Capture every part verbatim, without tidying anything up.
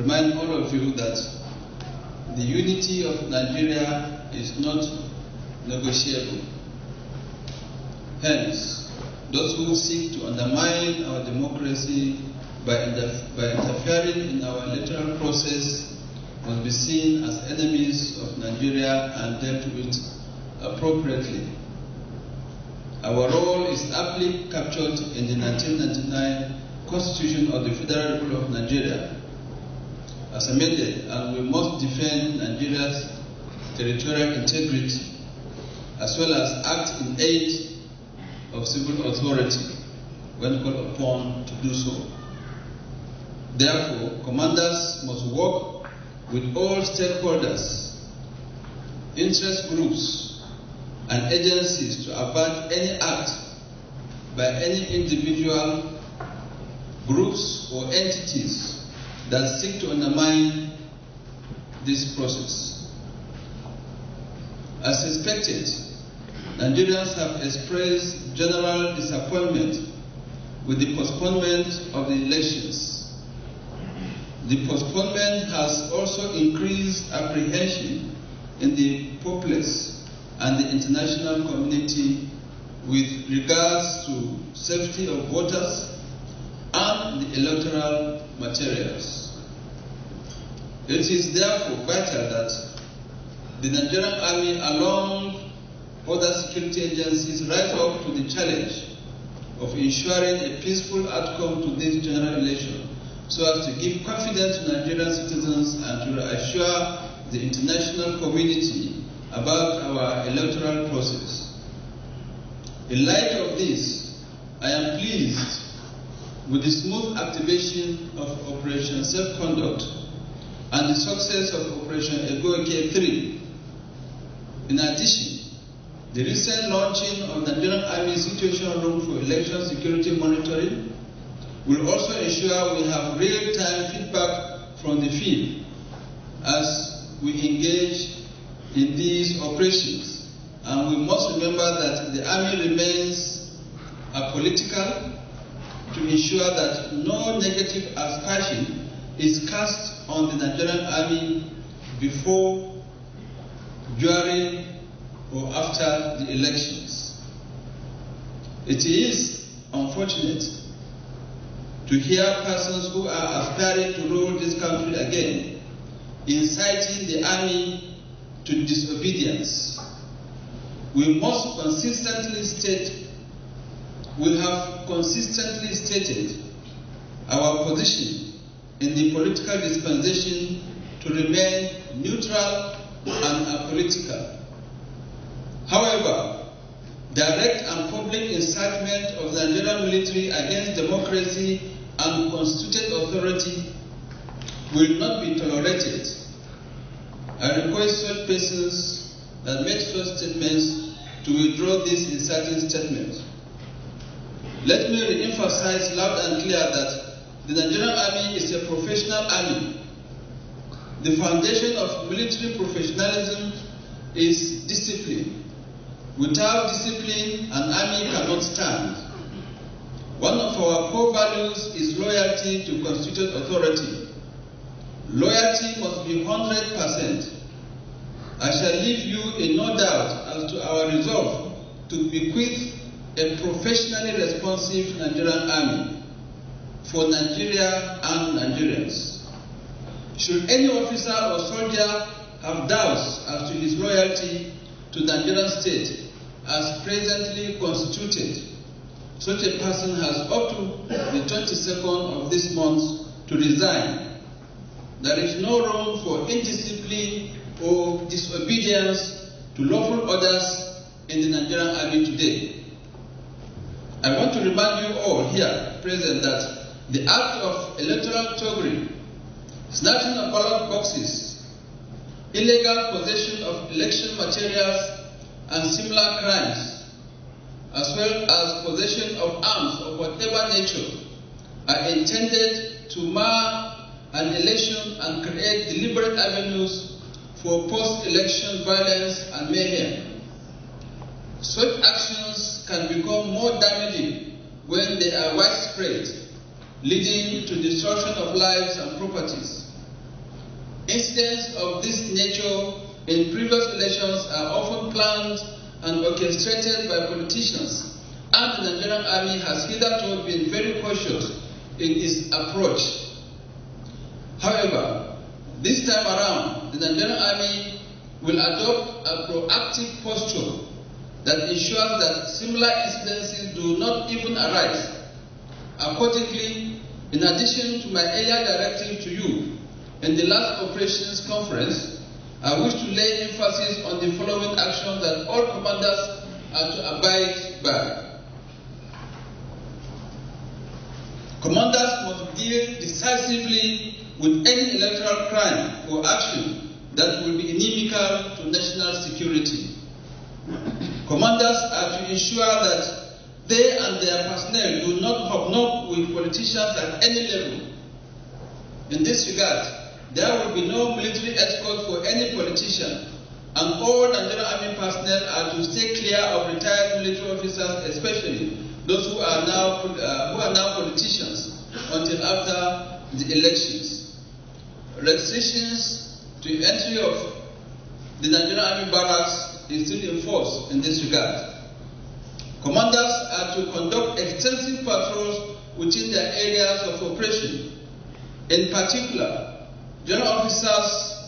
remind all of you that the unity of Nigeria is not negotiable. Hence, those who seek to undermine our democracy by, inter by interfering in our electoral process must be seen as enemies of Nigeria and dealt with appropriately. Our role is aptly captured in the nineteen ninety-nine Constitution of the Federal Republic of Nigeria as amended, and we must defend Nigeria's territorial integrity as well as act in aid of civil authority when called upon to do so. Therefore, commanders must work with all stakeholders, interest groups, and agencies to avert any act by any individual, groups, or entities that seek to undermine this process. As expected, Nigerians have expressed general disappointment with the postponement of the elections. The postponement has also increased apprehension in the populace and the international community with regards to safety of voters and the electoral materials. It is therefore vital that the Nigerian Army, along other security agencies, rise up to the challenge of ensuring a peaceful outcome to this general election, so as to give confidence to Nigerian citizens and to assure the international community about our electoral process. In light of this, I am pleased with the smooth activation of Operation Safe Conduct and the success of Operation Egoike three. In addition, the recent launching of the Nigerian Army Situation Room for Election Security Monitoring will also ensure we have real-time feedback from the field as we engage in these operations. And we must remember that the Army remains apolitical to ensure that no negative aspersion is cast on the Nigerian Army before, during, or after the elections. It is unfortunate to hear persons who are aspiring to rule this country again inciting the army to disobedience. We must consistently state, we have consistently stated our position in the political dispensation to remain neutral and apolitical. However, direct and public incitement of the Nigerian military against democracy and constituted authority will not be tolerated. I request such persons that make such statements to withdraw these inciting statements. Let me re-emphasize loud and clear that the Nigerian Army is a professional army. The foundation of military professionalism is discipline. Without discipline, an army cannot stand. One of our core values is loyalty to constituted authority. Loyalty must be one hundred percent. I shall leave you in no doubt as to our resolve to bequeath a professionally responsive Nigerian Army for Nigeria and Nigerians. Should any officer or soldier have doubts as to his loyalty to the Nigerian state as presently constituted, such a person has up to the twenty-second of this month to resign. There is no room for indiscipline or disobedience to lawful orders in the Nigerian Army today. I want to remind you all here present that the act of electoral thuggery, snatching of ballot boxes, illegal possession of election materials, and similar crimes, as well as possession of arms of whatever nature, are intended to mar an election and create deliberate avenues for post-election violence and mayhem. Such actions can become more damaging when they are widespread, leading to destruction of lives and properties. Incidents of this nature in previous elections are often planned and orchestrated by politicians, and the Nigerian Army has hitherto been very cautious in its approach. However, this time around, the Nigerian Army will adopt a proactive posture that ensures that similar incidences do not even arise. Accordingly, in addition to my earlier directive to you in the last operations conference, I wish to lay emphasis on the following actions that all commanders are to abide by. Commanders must deal decisively with any electoral crime or action that will be inimical to national security. Commanders are to ensure that they and their personnel do not hobnob with politicians at any level. In this regard, there will be no military escort for any politician, and all Nigerian Army personnel are to stay clear of retired military officers, especially those who are now uh, who are now politicians, until after the elections. Restrictions to entry of the Nigerian Army barracks is still in force in this regard. Commanders are to conduct extensive patrols within their areas of operation. In particular, general officers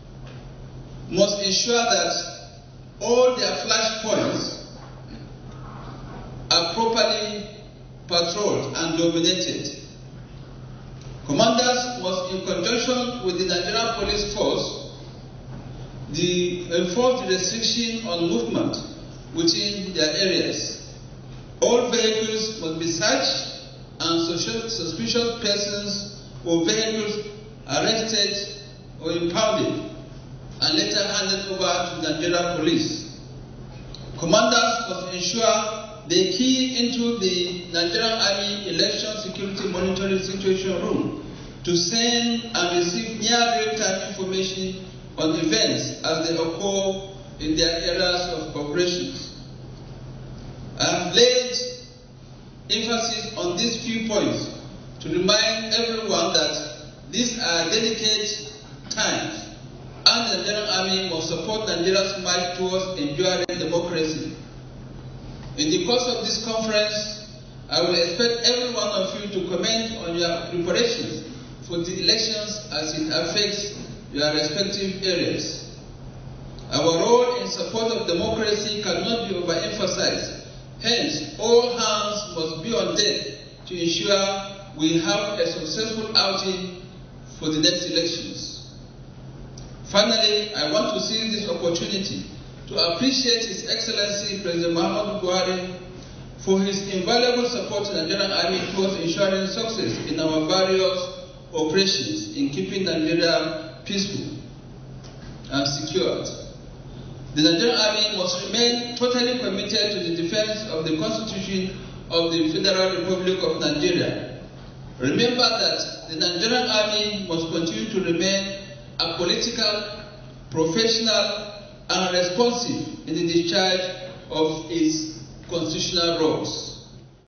must ensure that all their flash points are properly patrolled and dominated. Commanders must, in conjunction with the Nigerian police force, the, enforce the restriction on movement within their areas. All vehicles must be searched and suspicious persons or vehicles arrested or impounded and later handed over to the Nigerian police. Commanders must ensure they key into the Nigerian Army Election Security Monitoring Situation Room to send and receive near real-time information on events as they occur in their areas of operations. I have laid emphasis on these few points to remind everyone that these are delicate times, and the Nigerian Army must support Nigeria's march towards enduring democracy. In the course of this conference, I will expect every one of you to comment on your preparations for the elections as it affects your respective areas. Our role in support of democracy cannot be overemphasized. Hence, all hands must be on deck to ensure we have a successful outing for the next elections. Finally, I want to seize this opportunity to appreciate His Excellency President Muhammadu Buhari for his invaluable support to the Nigerian Army towards ensuring success in our various operations in keeping Nigeria peaceful and secured. The Nigerian Army must remain totally committed to the defense of the Constitution of the Federal Republic of Nigeria. Remember that the Nigerian Army must continue to remain apolitical, professional, and responsive in the discharge of its constitutional roles.